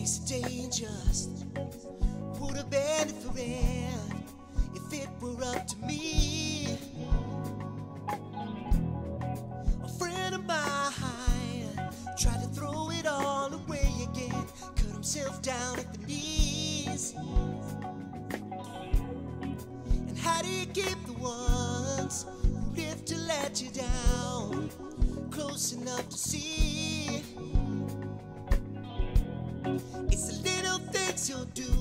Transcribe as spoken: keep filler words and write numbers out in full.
so dangerous. Would have been different if it were up to me. A friend of mine tried to throw it all away again, cut himself down at the knees. And how do you keep the ones who live to let you down close enough to see? It's the little things you'll do